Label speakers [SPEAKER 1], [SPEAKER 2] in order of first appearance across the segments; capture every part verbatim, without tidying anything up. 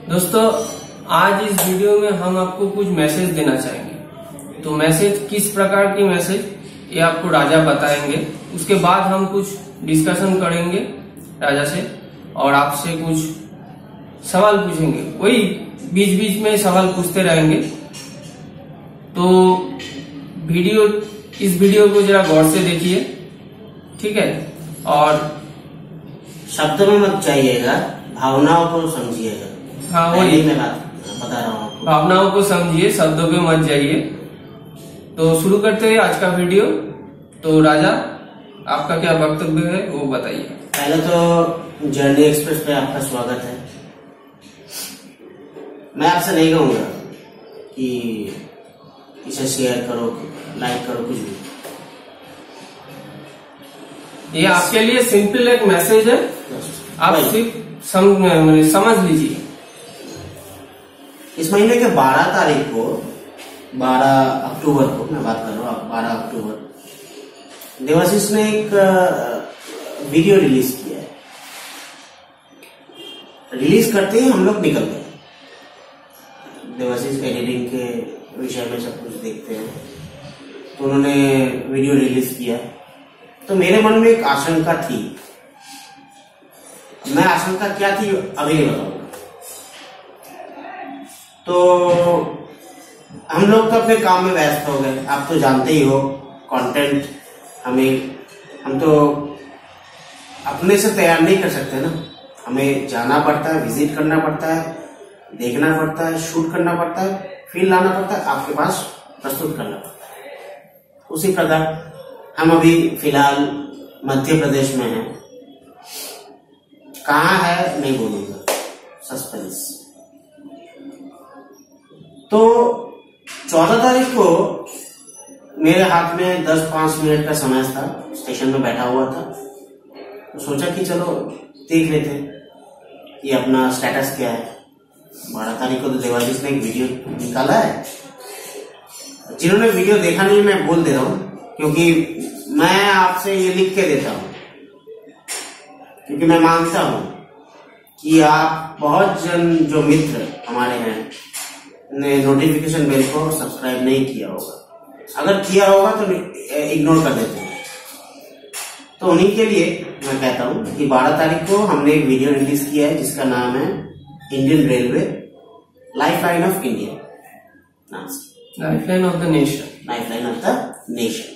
[SPEAKER 1] दोस्तों, आज इस वीडियो में हम आपको कुछ मैसेज देना चाहेंगे। तो मैसेज किस प्रकार की मैसेज ये आपको राजा बताएंगे। उसके बाद हम कुछ डिस्कशन करेंगे राजा से और आपसे कुछ सवाल पूछेंगे। वही बीच बीच में सवाल पूछते रहेंगे। तो वीडियो इस वीडियो को जरा गौर से देखिए, ठीक है। और
[SPEAKER 2] शब्दों में मत जाइएगा, भावनाओं को समझिएगा।
[SPEAKER 1] हाँ, वही
[SPEAKER 2] मैं बात बता रहा हूँ।
[SPEAKER 1] भावनाओं को समझिए, शब्दों पे मत जाइए। तो शुरू करते हैं आज का वीडियो। तो राजा, आपका क्या वक्तव्य है वो बताइए।
[SPEAKER 2] पहले तो जर्नी एक्सप्रेस पे आपका स्वागत है। मैं आपसे नहीं कहूंगा कि इसे शेयर करो, लाइक करो, कुछ भी।
[SPEAKER 1] ये आपके लिए सिंपल एक मैसेज है, आप सिर्फ सम, समझ लीजिए।
[SPEAKER 2] इस महीने के बारह तारीख को, बारह अक्टूबर को मैं बात कर रहा हूँ, बारह अक्टूबर देवाशीष ने एक वीडियो रिलीज किया है। रिलीज करते ही हम लोग निकल गए। देवाशीष एडिटिंग के विषय में सब कुछ देखते हैं, तो उन्होंने वीडियो रिलीज किया। तो मेरे मन में एक आशंका थी। मैं आशंका क्या थी अभी नहीं बताऊंगा। तो हम लोग तो अपने काम में व्यस्त हो गए। आप तो जानते ही हो, कंटेंट हमें हम तो अपने से तैयार नहीं कर सकते ना। हमें जाना पड़ता है, विजिट करना पड़ता है, देखना पड़ता है, शूट करना पड़ता है, फिर लाना पड़ता है, आपके पास प्रस्तुत करना पड़ता है। उसी प्रकार हम अभी फिलहाल मध्य प्रदेश में हैं। कहाँ है नहीं बोलूंगा, सस्पेंस। तो चौदह तारीख को मेरे हाथ में दस पांच मिनट का समय था। स्टेशन में बैठा हुआ था, तो सोचा कि चलो देख लेते हैं ये अपना स्टेटस क्या है। बारह तारीख को तो देवाशीष ने एक वीडियो निकाला है। जिन्होंने वीडियो देखा नहीं, मैं बोल दे रहा हूं, क्योंकि मैं आपसे ये लिख के देता हूं, क्योंकि मैं मानता हूं कि आप बहुत जन जो मित्र हमारे हैं ने नोटिफिकेशन बेल को सब्सक्राइब नहीं किया होगा। अगर किया होगा तो इग्नोर कर देते हैं। तो उन्हीं के लिए मैं कहता हूं कि बारह तारीख को हमने एक वीडियो रिलीज किया है जिसका नाम है Indian railway life line of India, नाम से
[SPEAKER 1] life line of the nation,
[SPEAKER 2] life line of the nation.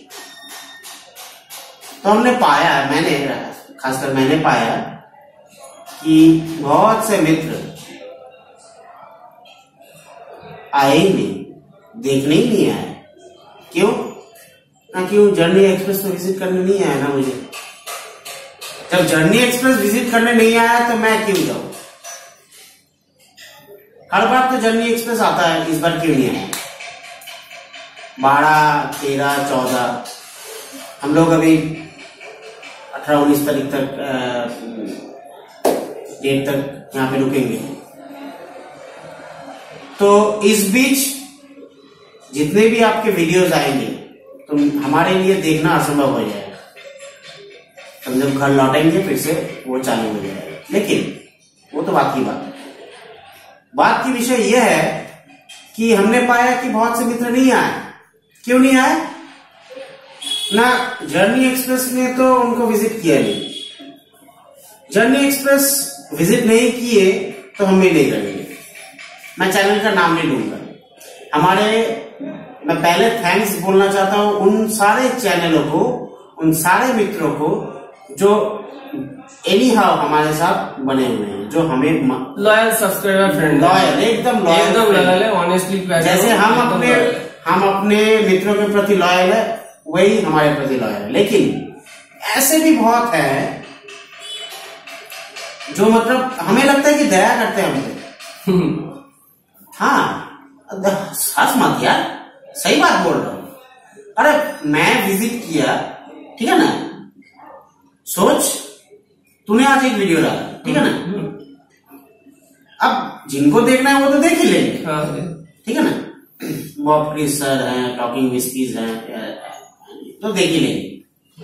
[SPEAKER 2] तो हमने पाया, मैंने खासकर मैंने पाया कि बहुत से मित्र आए ही नहीं, देखने ही नहीं आए। क्यों ना क्यों जर्नी एक्सप्रेस तो विजिट करने नहीं आया ना मुझे। जब जर्नी एक्सप्रेस विजिट करने नहीं आया तो मैं क्यों जाऊं। हर बार तो जर्नी एक्सप्रेस आता है, इस बार क्यों नहीं आया। बारह तेरह चौदह हम लोग अभी अठारह उन्नीस तारीख तक डेट तक यहाँ पे रुकेंगे। तो इस बीच जितने भी आपके वीडियोस आएंगे तो हमारे लिए देखना असंभव हो जाएगा। हम जब घर लौटेंगे फिर से वो चालू हो जाएगा। लेकिन वो तो बात की बात है। बात की विषय यह है कि हमने पाया कि बहुत से मित्र नहीं आए। क्यों नहीं आए ना। जर्नी एक्सप्रेस ने तो उनको विजिट किया नहीं। जर्नी एक्सप्रेस विजिट नहीं किए तो हम भी नहीं करेंगे। मैं चैनल का नाम नहीं लूंगा। हमारे मैं पहले थैंक्स बोलना चाहता हूं उन सारे चैनलों को, उन सारे मित्रों को जो एनी हाउ हमारे साथ बने हुए हैं, जो हमें
[SPEAKER 1] लॉयल सब्सक्राइबर फ्रेंड,
[SPEAKER 2] लॉयल, एकदम लॉयल,
[SPEAKER 1] एकदम लॉयल है। ऑनेस्टली
[SPEAKER 2] जैसे हम अपने हम अपने मित्रों के प्रति लॉयल है, वही हमारे प्रति लॉयल है। लेकिन ऐसे भी बहुत है जो मतलब हमें लगता है कि दया करते हैं हमसे। हाँ, हंस मत यार, सही बात बोल रहा हूं। अरे मैं विजिट किया, ठीक है ना। सोच, तूने आज एक वीडियो डाला, ठीक है ना। अब जिनको देखना है वो तो देख ही लेंगे, ठीक है ना। बॉब क्रिस सर हैं, टॉकिंग विस्कीज हैं, तो देख ही लेंगे।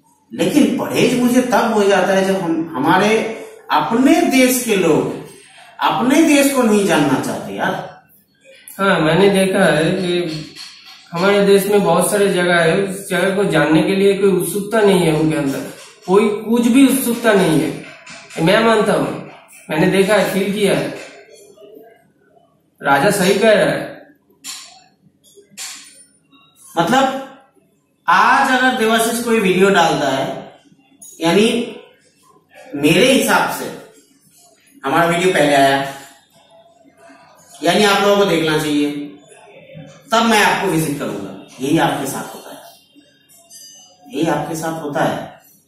[SPEAKER 2] लेकिन परहेज मुझे तब हो जाता है जब हम हमारे अपने देश के लोग अपने देश को नहीं जानना चाहते यार।
[SPEAKER 1] हाँ, मैंने देखा है कि हमारे देश में बहुत सारे जगह है, उस जगह को जानने के लिए कोई उत्सुकता नहीं है उनके अंदर, कोई कुछ भी उत्सुकता नहीं है। मैं मानता हूँ, मैंने देखा है, फील किया है। राजा सही कह रहा है।
[SPEAKER 2] मतलब आज अगर देवाशीष कोई वीडियो डालता है, यानी मेरे हिसाब से हमारा वीडियो पहले आया, यानी आप लोगों को देखना चाहिए, तब मैं आपको विजिट करूंगा। यही आपके साथ होता है, यही आपके साथ होता है।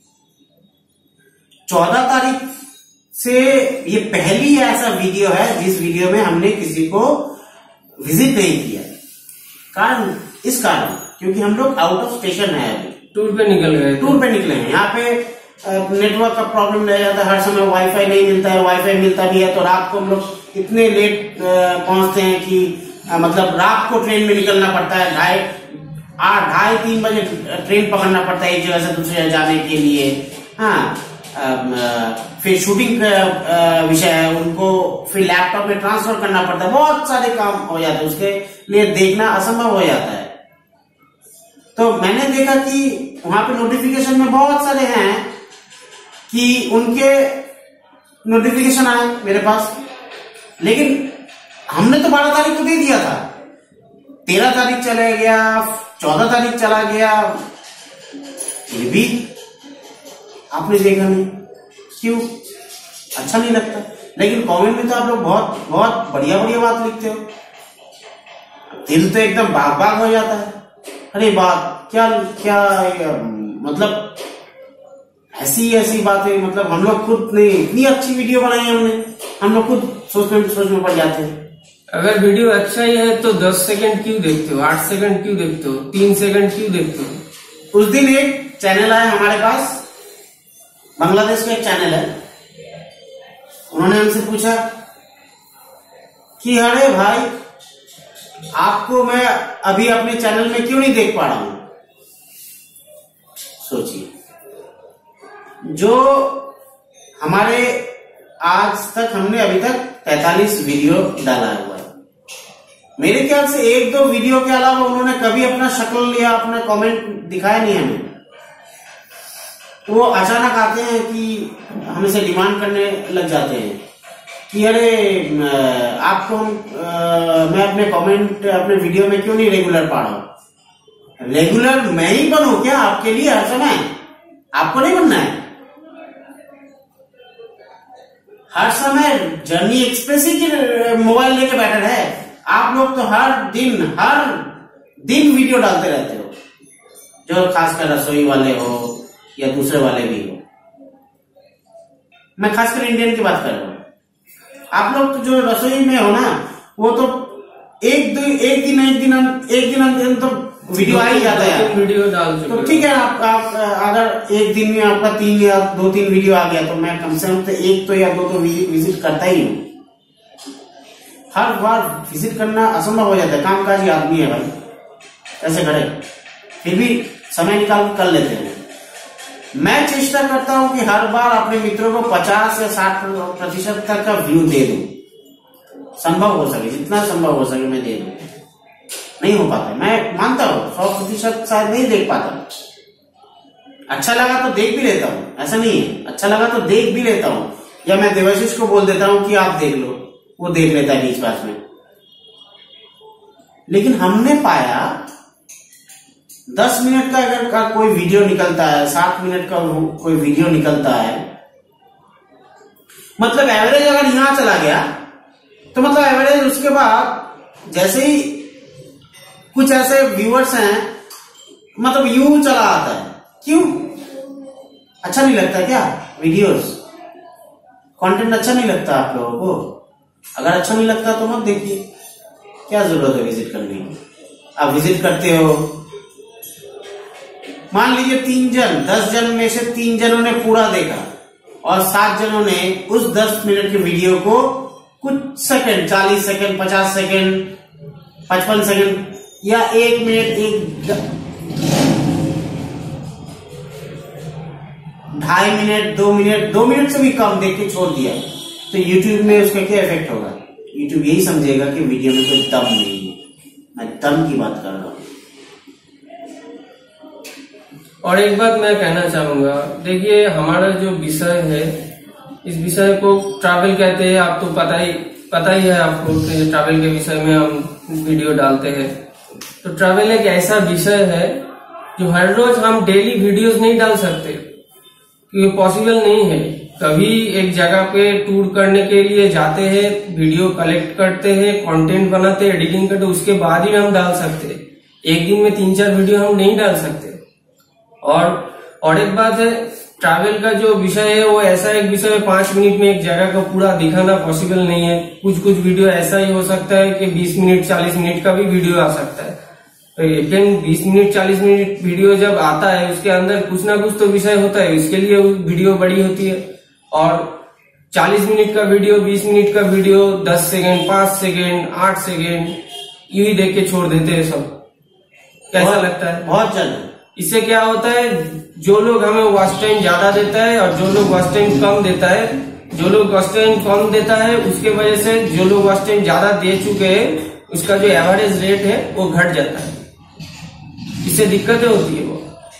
[SPEAKER 2] चौदह तारीख से ये पहली ऐसा वीडियो है जिस वीडियो में हमने किसी को विजिट नहीं किया। कारण इस कारण क्योंकि हम लोग आउट ऑफ स्टेशन है, अभी
[SPEAKER 1] टूर पे निकल गए,
[SPEAKER 2] टूर पे निकले हैं। यहाँ पे नेटवर्क का प्रॉब्लम रह जाता है, हर समय वाईफाई नहीं मिलता है, वाईफाई मिलता भी है तो रात को हम लोग इतने लेट पहुंचते हैं कि आ, मतलब रात को ट्रेन में निकलना पड़ता है, ढाई आठ ढाई तीन बजे ट्रेन पकड़ना पड़ता है एक जगह से दूसरी जगह जाने के लिए। हाँ, फिर शूटिंग का विषय है, उनको फिर लैपटॉप में ट्रांसफर करना पड़ता है, बहुत सारे काम हो जाते हैं, उसके लिए देखना असंभव हो जाता है। तो मैंने देखा कि वहां पे नोटिफिकेशन में बहुत सारे हैं कि उनके नोटिफिकेशन आए मेरे पास, लेकिन हमने तो बारह तारीख को दे दिया था, तेरह तारीख चला गया, चौदह तारीख चला गया, फिर भी आपने देखा नहीं। क्यों? अच्छा नहीं लगता। लेकिन कमेंट में तो आप लोग बहुत बहुत बढ़िया बढ़िया बात लिखते हो, दिल तो एकदम बाग बाग हो जाता है। अरे बात क्या क्या मतलब ऐसी ऐसी बातें, मतलब हम लोग खुद ने इतनी अच्छी वीडियो बनाई है, हमने हम लोग खुद सोच में सोच में पड़ जाते हैं।
[SPEAKER 1] अगर वीडियो अच्छा ही है तो दस सेकंड क्यों देखते हो, आठ सेकंड क्यों देखते हो, तीन सेकंड क्यों देखते हो?
[SPEAKER 2] उस दिन एक चैनल आया हमारे पास, बांग्लादेश का एक चैनल है, उन्होंने हमसे पूछा कि अरे भाई आपको मैं अभी अपने चैनल में क्यों नहीं देख पा रहा हूं। सोचिए, जो हमारे आज तक हमने अभी तक तैतालीस वीडियो डाला हुआ है, मेरे ख्याल से एक दो वीडियो के अलावा उन्होंने कभी अपना शक्ल लिया, अपना कमेंट दिखाया नहीं हमें। वो अचानक आते हैं कि हमें से डिमांड करने लग जाते हैं कि अरे आपको हम मैं अपने कमेंट अपने वीडियो में क्यों नहीं रेगुलर पा रहा हूं। रेगुलर मैं ही बनूं क्या आपके लिए हर समय? आपको नहीं बनना है। हर समय जर्नी एक्सप्रेस ही की मोबाइल लेके बैठे है। आप लोग तो हर दिन हर दिन वीडियो डालते रहते हो, जो खासकर रसोई वाले हो या दूसरे वाले भी हो। मैं खासकर इंडियन की बात कर रहा हूं। आप लोग तो जो रसोई में हो ना, वो तो एक दो एक दिन एक दिन एक दिन तो वीडियो आ ही जाता है,
[SPEAKER 1] वीडियो डाल
[SPEAKER 2] तो ठीक है। आप, आप अगर एक दिन में आपका तीन या दो तीन वीडियो आ गया तो मैं कम से कम तो एक तो या दो तो विजिट करता ही हूँ। हर बार विजिट करना असंभव हो जाता है, कामकाजी आदमी है भाई, कैसे करे, फिर भी समय निकाल कर लेते हैं। मैं चेष्टा करता हूं कि हर बार अपने मित्रों को पचास या साठ प्रतिशत तक का व्यू दे दूं, संभव हो सके, जितना संभव हो सके मैं दे दूं। नहीं हो पाता, मैं मानता हूं सौ प्रतिशत शायद नहीं देख पाता। अच्छा लगा तो देख भी लेता हूं, ऐसा नहीं है, अच्छा लगा तो देख भी लेता हूं, या मैं देवाशीष को बोल देता हूं कि आप देख लो, वो देख लेता है बीच बात में। लेकिन हमने पाया दस मिनट का अगर का कोई वीडियो निकलता है, सात मिनट का कोई वीडियो निकलता है, मतलब एवरेज अगर यहां चला गया तो मतलब एवरेज उसके बाद जैसे ही कुछ ऐसे व्यूअर्स हैं, मतलब यूं चला आता है। क्यों? अच्छा नहीं लगता क्या वीडियोस, कंटेंट अच्छा नहीं लगता आप लोगों को? अगर अच्छा नहीं लगता तो मत देखिए, क्या जरूरत है विजिट करने की। आप विजिट करते हो, मान लीजिए तीन जन दस जन में से तीन जनों ने पूरा देखा और सात जनों ने उस दस मिनट के वीडियो को कुछ सेकंड, चालीस सेकंड, पचास सेकंड, पचपन सेकंड या एक मिनट, एक ढाई मिनट, दो मिनट, दो मिनट से भी कम देख के छोड़ दिया। तो यूट्यूब में उसका क्या इफेक्ट होगा? यूट्यूब यही समझेगा कि वीडियो में कोई दम नहीं है। मैं दम की बात कर रहा हूँ।
[SPEAKER 1] और एक बात मैं कहना चाहूंगा, देखिए हमारा जो विषय है, इस विषय को ट्रैवल कहते हैं। आप तो पता ही पता ही है आपको कि ट्रैवल के विषय में हम वीडियो डालते हैं। तो ट्रैवल एक ऐसा विषय है जो हर रोज हम डेली वीडियोस नहीं डाल सकते, क्योंकि पॉसिबल नहीं है। कभी एक जगह पे टूर करने के लिए जाते हैं, वीडियो कलेक्ट करते हैं, कंटेंट बनाते हैं, एडिटिंग करते, उसके बाद ही हम डाल सकते हैं। एक दिन में तीन चार वीडियो हम नहीं डाल सकते। और और एक बात है, ट्रैवल का जो विषय है वो ऐसा एक विषय है, पांच मिनट में एक जगह का पूरा दिखाना पॉसिबल नहीं है। कुछ कुछ वीडियो ऐसा ही हो सकता है कि बीस मिनट चालीस मिनट का भी वीडियो आ सकता है। लेकिन बीस मिनट चालीस मिनट वीडियो जब आता है, उसके अंदर कुछ ना कुछ तो विषय होता है, इसके लिए वीडियो बड़ी होती है। और चालीस मिनट का वीडियो, बीस मिनट का वीडियो, दस सेकेंड, पांच सेकेंड, आठ सेकेंड यूं ही देख के छोड़ देते हैं सब। कैसा लगता है?
[SPEAKER 2] बहुत ज्यादा।
[SPEAKER 1] इससे क्या होता है, जो लोग हमें वॉच टाइम ज्यादा देता है और जो लोग वॉच टाइम कम देता है, जो लोग वॉच टाइम कम देता है उसके वजह से जो लोग वॉच टाइम ज्यादा दे चुके हैं, उसका जो एवरेज रेट है वो घट जाता है। इससे दिक्कतें होती है। वो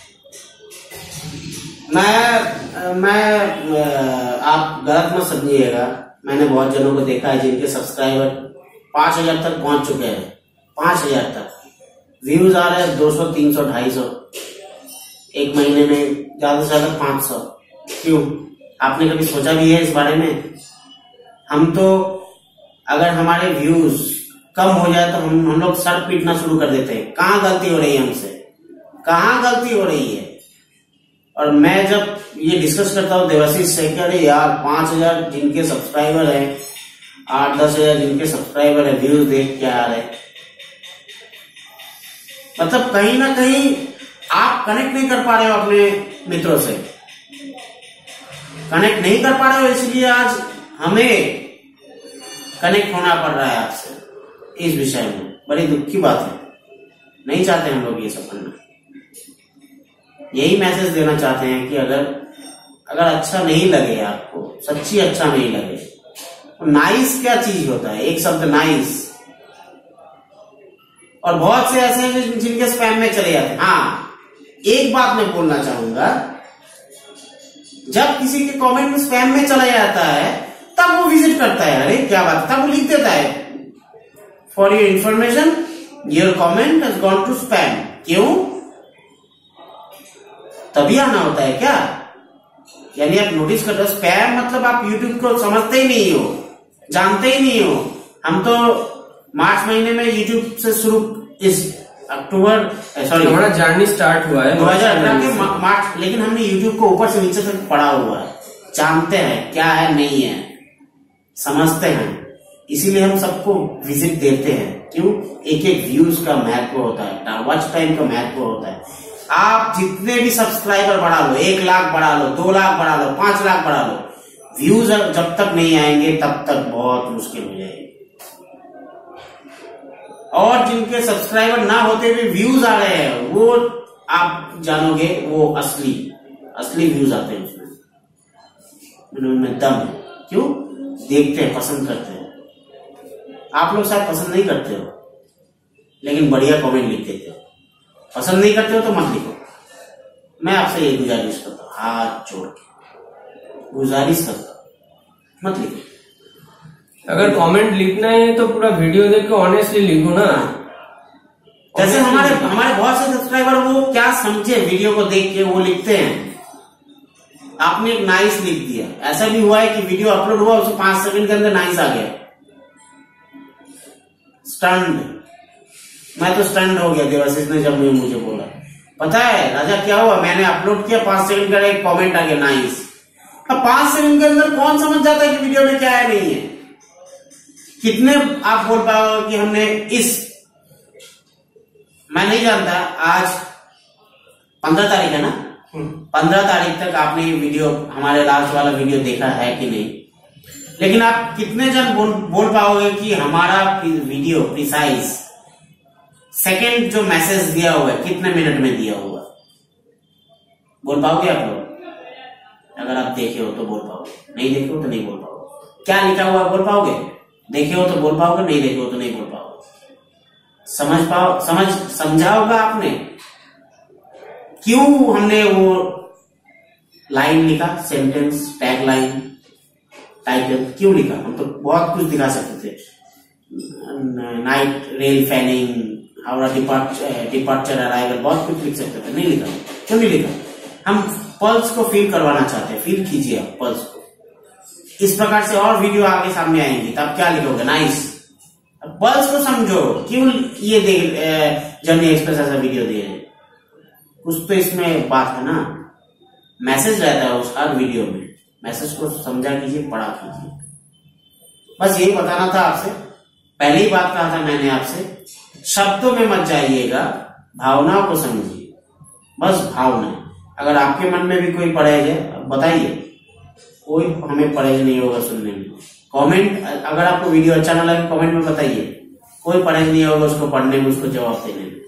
[SPEAKER 2] मैं मैं आप गलत मत समझिएगा। मैंने बहुत जनों को देखा है जिनके सब्सक्राइबर पांच हजार तक पहुंच चुके हैं। पांच हजार तक व्यूज आ रहे हैं, दो सौ तीन सौ ढाई सौ, एक महीने में ज्यादा से ज्यादा पांच सौ। क्यों? आपने कभी सोचा भी है इस बारे में? हम तो अगर हमारे व्यूज कम हो जाए तो हम हम लोग सर पीटना शुरू कर देते हैं। कहाँ गलती हो रही है हमसे, कहाँ गलती हो रही है? और मैं जब ये डिस्कस करता हूँ देवाशीष से कि अरे यार पांच हजार जिनके सब्सक्राइबर है, आठ दस हजार जिनके सब्सक्राइबर है, व्यूज देख के आ रहे, मतलब कहीं ना कहीं आप कनेक्ट नहीं कर पा रहे हो अपने मित्रों से, कनेक्ट नहीं कर पा रहे हो, इसलिए आज हमें कनेक्ट होना पड़ रहा है आपसे इस विषय में। बड़ी दुख की बात है, नहीं चाहते हम लोग ये सब करना। यही मैसेज देना चाहते हैं कि अगर अगर अच्छा नहीं लगे आपको, सच्ची अच्छा नहीं लगे तो नाइस क्या चीज होता है? एक शब्द नाइस। और बहुत से ऐसे हैं जिनके स्पैम में चले जाते हैं। हाँ, एक बात मैं बोलना चाहूंगा, जब किसी के कमेंट में स्पैम में चला जाता है तब वो विजिट करता है, अरे क्या बात, तब वो लिख देता है for your information your comment has gone to spam. क्यों? तभी आना होता है क्या? यानी आप नोटिस कर रहे हो, स्पैम मतलब आप यूट्यूब को समझते ही नहीं हो, जानते ही नहीं हो। हम तो मार्च महीने में यूट्यूब से शुरू, इस अक्टूबर सॉरी
[SPEAKER 1] हमारा जर्नी स्टार्ट हुआ है
[SPEAKER 2] दो हजार अठारह के मार्च, लेकिन हमने यूट्यूब को ऊपर से नीचे तक पढ़ा हुआ है, जानते हैं क्या है नहीं है, समझते हैं। इसीलिए हम सबको विजिट देते हैं। क्यों? एक एक व्यूज का महत्व होता है, वॉच टाइम का महत्व होता है। आप जितने भी सब्सक्राइबर बढ़ा लो, एक लाख बढ़ा लो, दो लाख बढ़ा लो, पांच लाख बढ़ा लो, व्यूज जब तक नहीं आएंगे तब तक बहुत मुश्किल हो जाएगी। और जिनके सब्सक्राइबर ना होते हुए व्यूज आ रहे हैं, वो आप जानोगे वो असली असली व्यूज आते हैं, उसमें उनमें दम है। क्यों? देखते हैं, पसंद करते हैं। आप लोग शायद पसंद नहीं करते हो, लेकिन बढ़िया कमेंट लिख देते हो। पसंद नहीं करते हो तो मत लिखो। मैं आपसे ये गुजारिश करता हूँ, हाथ जोड़ के गुजारिश करता हूँ, मत लिखो।
[SPEAKER 1] अगर कमेंट लिखना है तो पूरा वीडियो देख के ऑनेस्टली लिखो ना।
[SPEAKER 2] जैसे हमारे हमारे बहुत से सब्सक्राइबर वो क्या समझे वीडियो को देख के वो लिखते हैं, आपने एक नाइस लिख दिया। ऐसा भी हुआ है कि वीडियो अपलोड हुआ, उसको पांच सेकंड के अंदर नाइस आ गया। स्टंड, मैं तो स्टंड हो गया देवाशीष ने जब मुझे बोला। पता है राजा क्या हुआ? मैंने अपलोड किया, पांच सेकंड का एक कमेंट आ गया नाइस। अब पांच सेकंड के अंदर कौन समझ जाता है कि वीडियो में क्या है नहीं है? कितने आप बोल पाओगे कि हमने इस, मैं नहीं जानता, आज पंद्रह तारीख है ना, पंद्रह तारीख तक आपने ये वीडियो, हमारे लास्ट वाला वीडियो देखा है कि नहीं? लेकिन आप कितने जन बोल, बोल पाओगे कि हमारा वीडियो प्रिसाइज सेकंड जो मैसेज दिया हुआ है कितने मिनट में दिया हुआ? बोल पाओगे आप लोग? अगर आप देखे हो तो बोल पाओगे, नहीं देखे हो तो नहीं बोल पाओगे। क्या लिखा हुआ है बोल पाओगे? देखे हो तो बोल पाओगे, नहीं देखे हो तो नहीं बोल पाओगे। समझ पाओ समझ समझा होगा आपने क्यों हमने वो लाइन लिखा, सेंटेंस, टैग लाइन, टाइटल क्यों लिखा? हम तो बहुत कुछ दिखा सकते थे, night rail fanning, Howrah departure departure arrival, बहुत कुछ लिख सकते थे, नहीं लिखा। क्यों नहीं लिखा? हम पल्स को फील करवाना चाहते हैं, फील कीजिए आप पल्स को। इस प्रकार से और वीडियो आगे सामने आएंगी, तब क्या लिखोगे? नाइस। पल्स को समझो, क्यों ये दे जर्नी एक्सप्रेस ऐसा वीडियो दे रहे, कुछ तो इसमें बात है ना। मैसेज रहता है उस हर वीडियो में, मैसेज को समझा कीजिए, पढ़ा कीजिए। बस यही बताना था आपसे। पहले ही बात कहा था मैंने आपसे, शब्दों में मत जाइएगा, भावनाओं को समझिए, बस भावना। अगर आपके मन में भी कोई परहेज है बताइए, कोई हमें परहेज नहीं होगा सुनने में। कमेंट, अगर आपको वीडियो अच्छा ना लगे कमेंट में बताइए, कोई परहेज नहीं होगा उसको पढ़ने में, उसको जवाब देने में।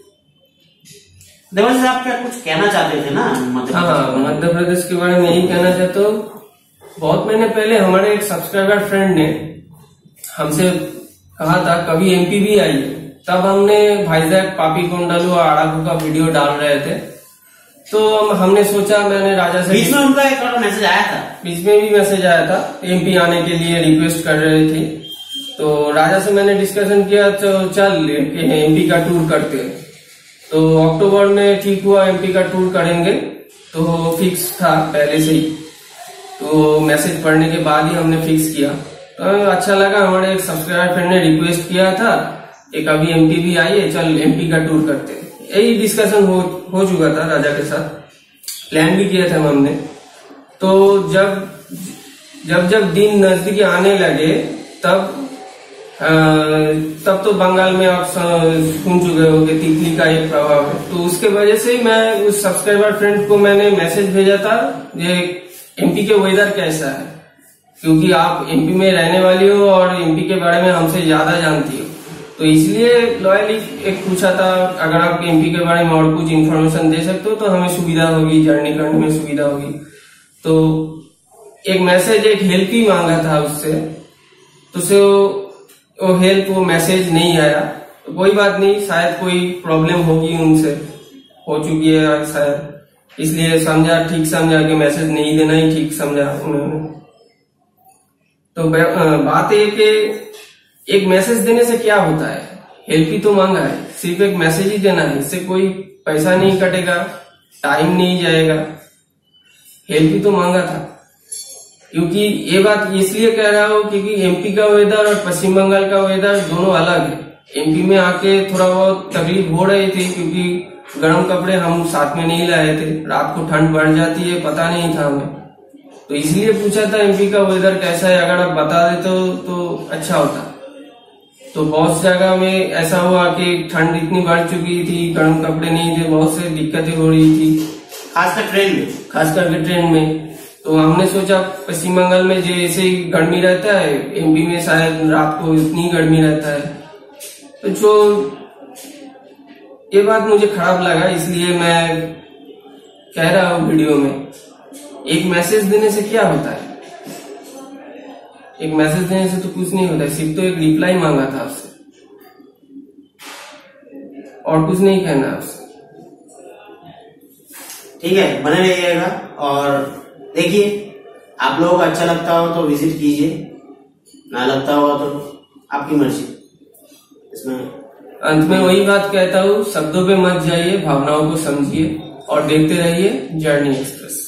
[SPEAKER 2] देवांश आप क्या कुछ कहना चाहते थे ना मध्य
[SPEAKER 1] प्रदेश? हाँ, मध्य प्रदेश के बारे में यही कहना चाहता हूँ। बहुत महीने पहले हमारे एक सब्सक्राइबर फ्रेंड ने हमसे कहा था कभी एमपी भी आइए, तब हमने भाईजैक, पापी कोंडालू और आड़ाकू का वीडियो डाल रहे थे। तो हमने सोचा, मैंने राजा से,
[SPEAKER 2] बीच में उनका एक और मैसेज आया था,
[SPEAKER 1] बीच में भी मैसेज आया था, एमपी आने के लिए रिक्वेस्ट कर रहे थे। तो राजा से मैंने डिस्कशन किया, तो चल एमपी का टूर करते। तो अक्टूबर में ठीक हुआ, एमपी का टूर करेंगे, तो फिक्स था पहले से ही। तो मैसेज पढ़ने के बाद ही हमने फिक्स किया। तो अच्छा लगा, हमारे एक सब्सक्राइबर फ्रेंड ने रिक्वेस्ट किया था एक अभी एमपी भी आइए, चल एमपी का टूर करते। यही डिस्कशन हो हो चुका था राजा के साथ, प्लान भी किया था हमने। तो जब जब जब दिन नजदीक आने लगे तब आ, तब तो बंगाल में आप सुन चुके हो कि तितली का एक प्रभाव है। तो उसके वजह से ही मैं उस सब्सक्राइबर फ्रेंड को मैंने मैसेज भेजा था, ये एमपी के वेदर कैसा है, क्योंकि आप एमपी में रहने वाली हो और एमपी के बारे में हमसे ज्यादा जानती हो। तो इसलिए लॉयली एक पूछा था, अगर आप एमपी के बारे में और कुछ इन्फॉर्मेशन दे सकते हो तो हमें सुविधा होगी, जर्नी करने में सुविधा होगी। तो एक मैसेज, एक हेल्प ही मांगा था उससे, तो उसे वो हेल्प, वो मैसेज नहीं आया। तो कोई बात नहीं, शायद कोई प्रॉब्लम होगी, उनसे हो चुकी है शायद, इसलिए समझा, ठीक समझा कि मैसेज नहीं देना ही ठीक समझा उन्होंने। तो बात है कि एक मैसेज देने से क्या होता है, हेल्प ही तो मांगा है, सिर्फ एक मैसेज ही देना है, इससे कोई पैसा नहीं कटेगा, टाइम नहीं जाएगा, हेल्प ही तो मांगा था। क्योंकि ये बात इसलिए कह रहा हूँ क्योंकि एमपी का वेदर और पश्चिम बंगाल का वेदर दोनों अलग है। एमपी में आके थोड़ा बहुत तकलीफ हो रही थी, क्योंकि गर्म कपड़े हम साथ में नहीं लाए थे, रात को ठंड बढ़ जाती है, पता नहीं था हमें। तो इसलिए पूछा था एमपी का वेदर कैसा है, अगर आप बता देते तो, तो अच्छा होता। तो बहुत जगह में ऐसा हुआ कि ठंड इतनी बढ़ चुकी थी, गर्म कपड़े नहीं थे, बहुत से दिक्कतें हो रही थी,
[SPEAKER 2] खासकर ट्रेन में,
[SPEAKER 1] खास करके ट्रेन में। तो हमने सोचा पश्चिम बंगाल में जैसे गर्मी रहता है, एमपी में शायद रात को इतनी गर्मी रहता है। तो जो ये बात मुझे खराब लगा, इसलिए मैं कह रहा हूँ वीडियो में, एक मैसेज देने से क्या होता है, एक मैसेज देने से तो कुछ नहीं होता है, सिर्फ तो एक रिप्लाई मांगा था आपसे, और कुछ नहीं कहना आपसे।
[SPEAKER 2] ठीक है, बने रहिएगा और देखिए, आप लोगों को अच्छा लगता हो तो विजिट कीजिए, ना लगता हो तो आपकी मर्जी। इसमें
[SPEAKER 1] अंत में वही बात कहता हूँ, शब्दों पे मत जाइए, भावनाओं को समझिए और देखते रहिए जर्नी एक्सप्रेस।